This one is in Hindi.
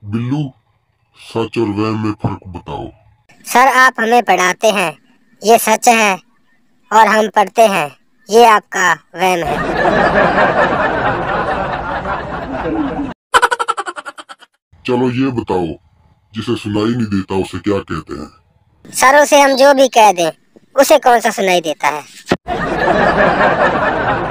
बिल्लू, सच और वहम में फर्क बताओ। सर आप हमें पढ़ाते हैं, ये सच है, और हम पढ़ते हैं, ये आपका वहम है। चलो ये बताओ, जिसे सुनाई नहीं देता उसे क्या कहते हैं? सर उसे हम जो भी कह दें उसे कौन सा सुनाई देता है।